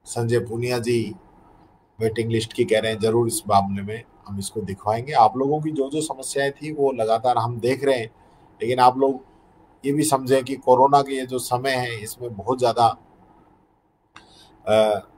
Sanjay Poonia ji waiting list की कह रहे हैं, जरूर इस मामले में हम इसको दिखवाएंगे। आप लोगों की जो जो समस्याएं थी वो लगातार हम देख रहे हैं, लेकिन आप लोग ये भी समझें कि कोरोना के ये जो समय है इसमें बहुत ज़्यादा